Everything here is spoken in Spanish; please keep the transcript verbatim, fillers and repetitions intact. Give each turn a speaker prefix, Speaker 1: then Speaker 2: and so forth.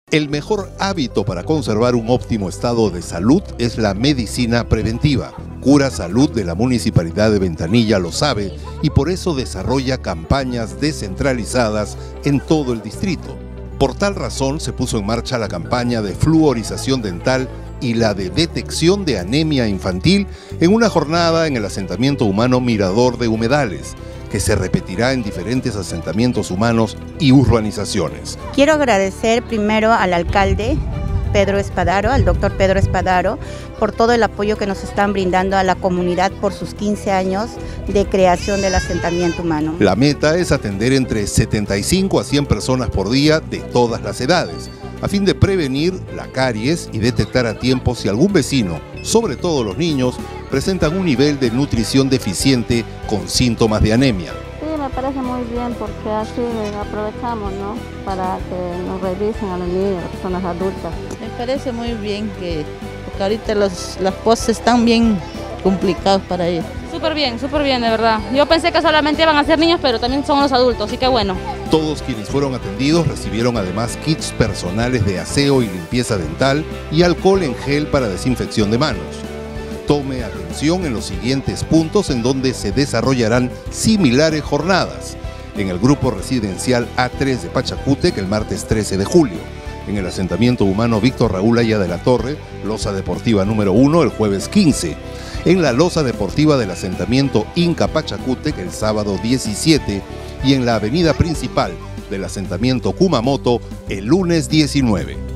Speaker 1: El mejor hábito para conservar un óptimo estado de salud es la medicina preventiva. Cura Salud de la Municipalidad de Ventanilla lo sabe y por eso desarrolla campañas descentralizadas en todo el distrito. Por tal razón se puso en marcha la campaña de fluorización dental y la de detección de anemia infantil en una jornada en el asentamiento humano Mirador de Humedales, que se repetirá en diferentes asentamientos humanos y urbanizaciones.
Speaker 2: Quiero agradecer primero al alcalde Pedro Espadaro, al doctor Pedro Espadaro, por todo el apoyo que nos están brindando a la comunidad por sus quince años de creación del asentamiento humano.
Speaker 1: La meta es atender entre setenta y cinco a cien personas por día de todas las edades, a fin de prevenir la caries y detectar a tiempo si algún vecino, sobre todo los niños, presentan un nivel de nutrición deficiente con síntomas de anemia.
Speaker 3: Sí, me parece muy bien porque así aprovechamos, ¿no?, para que nos revisen a los niños, a las personas adultas.
Speaker 4: Me parece muy bien que, porque ahorita los, las cosas están bien complicadas para ellos.
Speaker 5: Súper bien, súper bien, de verdad. Yo pensé que solamente iban a ser niños, pero también son los adultos, así que bueno.
Speaker 1: Todos quienes fueron atendidos recibieron además kits personales de aseo y limpieza dental y alcohol en gel para desinfección de manos. Tome atención en los siguientes puntos en donde se desarrollarán similares jornadas. En el grupo residencial A tres de Pachacútec el martes trece de julio. En el asentamiento humano Víctor Raúl Aya de la Torre, losa deportiva número uno, el jueves quince. En la losa deportiva del asentamiento Inca Pachacútec el sábado diecisiete. Y en la avenida principal del asentamiento Kumamoto el lunes diecinueve.